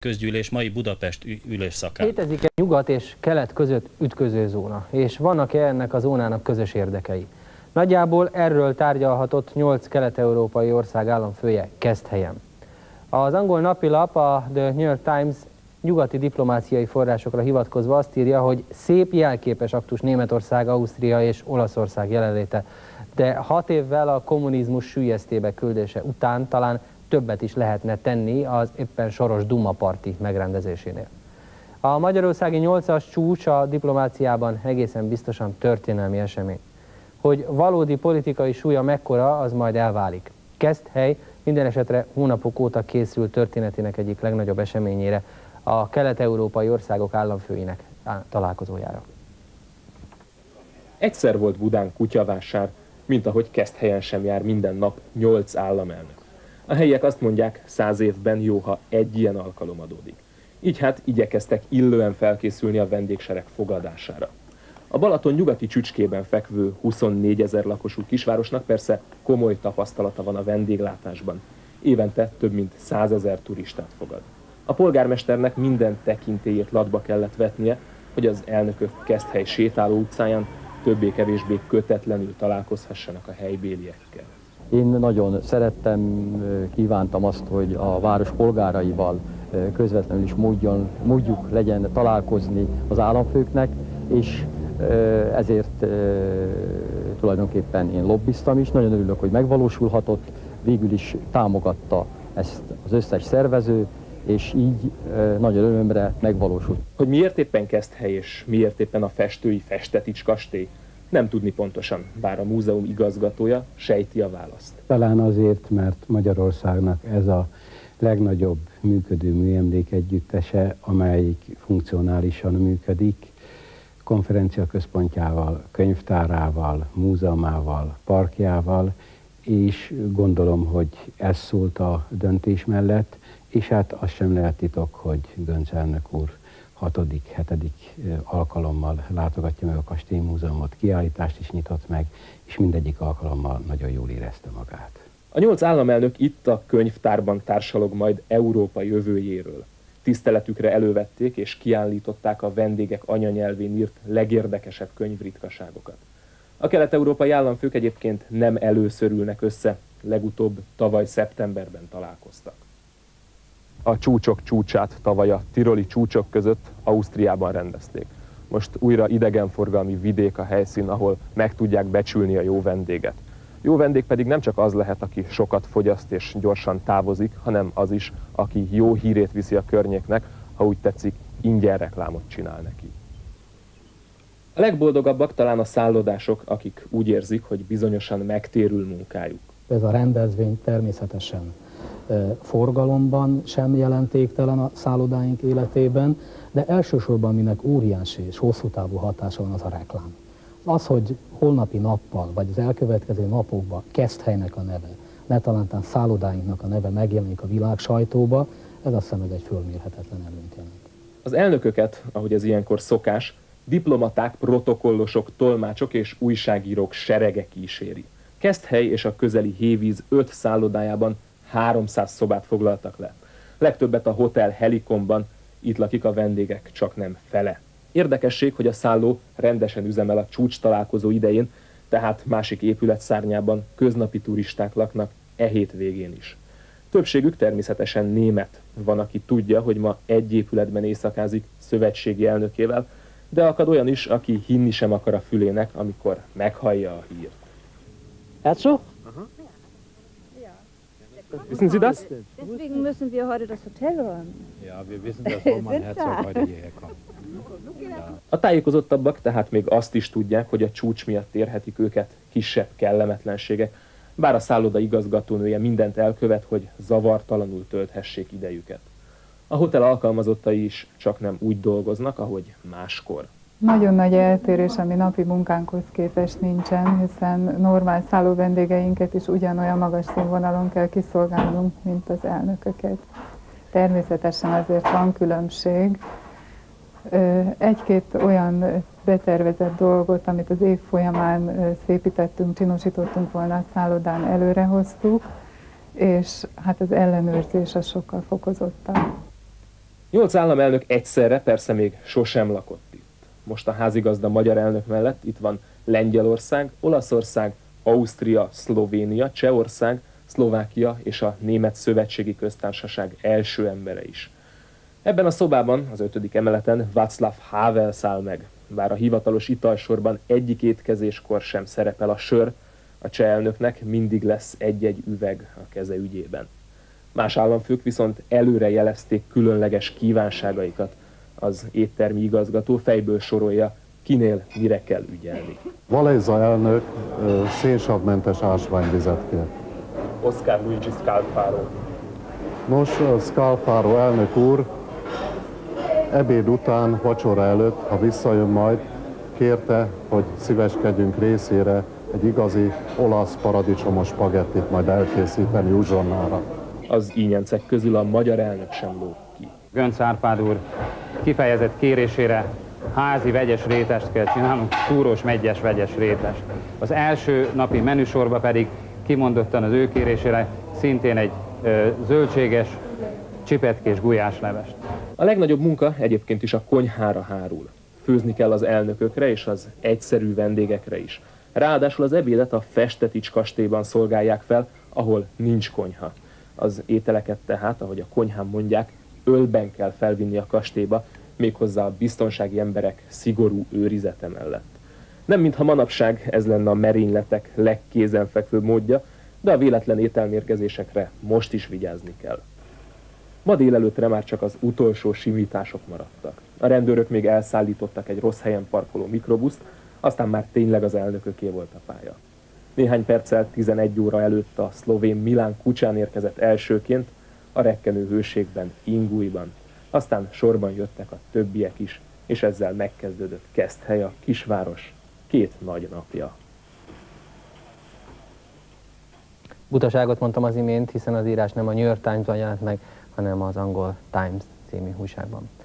Közgyűlés mai Budapest ülésszakán. Létezik egy nyugat és kelet között ütköző zóna, és vannak-e ennek a zónának közös érdekei? Nagyjából erről tárgyalhatott 8 kelet-európai ország államfője Keszthelyen. Az angol napilap, a The New York Times nyugati diplomáciai forrásokra hivatkozva azt írja, hogy szép jelképes aktus Németország, Ausztria és Olaszország jelenléte, de 6 évvel a kommunizmus süllyesztébe küldése után talán többet is lehetne tenni az éppen soros Duma parti megrendezésénél. A magyarországi 8-as csúcs a diplomáciában egészen biztosan történelmi esemény. Hogy valódi politikai súlya mekkora, az majd elválik. Keszthely minden esetre hónapok óta készül történetének egyik legnagyobb eseményére, a kelet-európai országok államfőinek találkozójára. Egyszer volt Budán kutyavásár, mint ahogy Keszthelyen sem jár minden nap 8 államelnök. A helyiek azt mondják, 100 évben jó, ha egy ilyen alkalom adódik. Így hát igyekeztek illően felkészülni a vendégsereg fogadására. A Balaton nyugati csücskében fekvő 24 000 lakosú kisvárosnak persze komoly tapasztalata van a vendéglátásban. Évente több mint 100 000 turistát fogad. A polgármesternek minden tekintélyét latba kellett vetnie, hogy az elnökök Keszthely sétáló utcáján többé-kevésbé kötetlenül találkozhassanak a helybéliekkel. Én nagyon szerettem, kívántam azt, hogy a város polgáraival közvetlenül is módjuk legyen találkozni az államfőknek, és ezért tulajdonképpen én lobbiztam is. Nagyon örülök, hogy megvalósulhatott, végül is támogatta ezt az összes szervező, és így nagyon örömre megvalósult. Hogy miért éppen Keszthely és miért éppen a festői Festetics kastély, nem tudni pontosan, bár a múzeum igazgatója sejti a választ. Talán azért, mert Magyarországnak ez a legnagyobb működő műemlékegyüttese, amelyik funkcionálisan működik, konferenciaközpontjával, könyvtárával, múzeumával, parkjával, és gondolom, hogy ez szólt a döntés mellett, és hát az sem lehet titok, hogy Göncz elnök úr 6., 7. alkalommal látogatja meg a Kastélymúzeumot, kiállítást is nyitott meg, és mindegyik alkalommal nagyon jól érezte magát. A 8 államelnök itt a könyvtárban társalog majd Európa jövőjéről. Tiszteletükre elővették és kiállították a vendégek anyanyelvén írt legérdekesebb könyvritkaságokat. A kelet-európai államfők egyébként nem először ülnek össze, legutóbb tavaly szeptemberben találkoztak. A csúcsok csúcsát tavaly a tiroli csúcsok között Ausztriában rendezték. Most újra idegenforgalmi vidék a helyszín, ahol meg tudják becsülni a jó vendéget. Jó vendég pedig nem csak az lehet, aki sokat fogyaszt és gyorsan távozik, hanem az is, aki jó hírét viszi a környéknek, ha úgy tetszik, ingyen reklámot csinál neki. A legboldogabbak talán a szállodások, akik úgy érzik, hogy bizonyosan megtérül munkájuk. Ez a rendezvény természetesen forgalomban sem jelentéktelen a szállodáink életében, de elsősorban minek óriási és hosszú távú hatása van az a reklám. Az, hogy holnapi nappal, vagy az elkövetkező napokban Keszthelynek a neve, ne talántán szállodáinknak a neve megjelenik a világ sajtóba, ez azt hiszem, hogy egy fölmérhetetlen előnyt jelent. Az elnököket, ahogy ez ilyenkor szokás, diplomaták, protokollosok, tolmácsok és újságírók serege kíséri. Keszthely és a közeli Hévíz 5 szállodájában 300 szobát foglaltak le. Legtöbbet a Hotel Helikomban, itt lakik a vendégek csaknem fele. Érdekesség, hogy a szálló rendesen üzemel a csúcs találkozó idején, tehát másik épületszárnyában köznapi turisták laknak e hét végén is. Többségük természetesen német. Van, aki tudja, hogy ma egy épületben éjszakázik szövetségi elnökével, de akad olyan is, aki hinni sem akar a fülének, amikor meghallja a hírt. Herzog? Wissen Sie das? Deswegen müssen wir heute das Hotel räumen. Ja, wir wissen, dass Roman Herzog heute hierher kommt. A tájékozottabbak tehát még azt is tudják, hogy a csúcs miatt érhetik őket kisebb kellemetlenségek, bár a szálloda igazgatónője mindent elkövet, hogy zavartalanul tölthessék idejüket. A hotel alkalmazottai is csak nem úgy dolgoznak, ahogy máskor. Nagyon nagy eltérés, ami napi munkánkhoz képest nincsen, hiszen normál szálló vendégeinket is ugyanolyan magas színvonalon kell kiszolgálnunk, mint az elnököket. Természetesen azért van különbség. Egy-két olyan betervezett dolgot, amit az év folyamán szépítettünk, csinosítottunk volna a szállodán, előrehoztuk, és hát az ellenőrzés az sokkal fokozottabb. 8 államelnök egyszerre persze még sosem lakott itt. Most a házigazda magyar elnök mellett itt van Lengyelország, Olaszország, Ausztria, Szlovénia, Csehország, Szlovákia és a Német Szövetségi Köztársaság első embere is. Ebben a szobában, az 5. emeleten Václav Havel száll meg. Bár a hivatalos italsorban egyik étkezéskor sem szerepel a sör, a cseh elnöknek mindig lesz egy-egy üveg a keze ügyében. Más államfők viszont előre jelezték különleges kívánságaikat. Az éttermi igazgató fejből sorolja, kinél mire kell ügyelni. Valéza elnök szénsavmentes ásványvizet kér. Oscar Luigi Scalfaro. Nos, Scalfaro elnök úr ebéd után, vacsora előtt, ha visszajön majd, kérte, hogy szíveskedjünk részére egy igazi olasz paradicsomos spagettit majd elkészíteni uzsonnára. Az ínyencek közül a magyar elnök sem lóg ki. Göncz Árpád úr kifejezett kérésére házi vegyes rétest kell csinálnunk, túrós meggyes vegyes rétest. Az első napi menüsorba pedig kimondottan az ő kérésére szintén egy zöldséges, csipetkés gulyáslevest. A legnagyobb munka egyébként is a konyhára hárul. Főzni kell az elnökökre és az egyszerű vendégekre is. Ráadásul az ebédet a Festetics kastélyban szolgálják fel, ahol nincs konyha. Az ételeket tehát, ahogy a konyhán mondják, ölben kell felvinni a kastélyba, méghozzá a biztonsági emberek szigorú őrizete mellett. Nem mintha manapság ez lenne a merényletek legkézenfekvőbb módja, de a véletlen ételmérgezésekre most is vigyázni kell. Ma délelőttre már csak az utolsó simítások maradtak. A rendőrök még elszállítottak egy rossz helyen parkoló mikrobuszt, aztán már tényleg az elnököké volt a pálya. Néhány perccel 11 óra előtt a szlovén Milán Kucsán érkezett elsőként, a rekkenő hőségben, Ingújban. Aztán sorban jöttek a többiek is, és ezzel megkezdődött Keszthely, a kisváros 2 nagy napja. Butaságot mondtam az imént, hiszen az írás nem a New York Times-ban jelent meg, hanem az angol Times című újságban.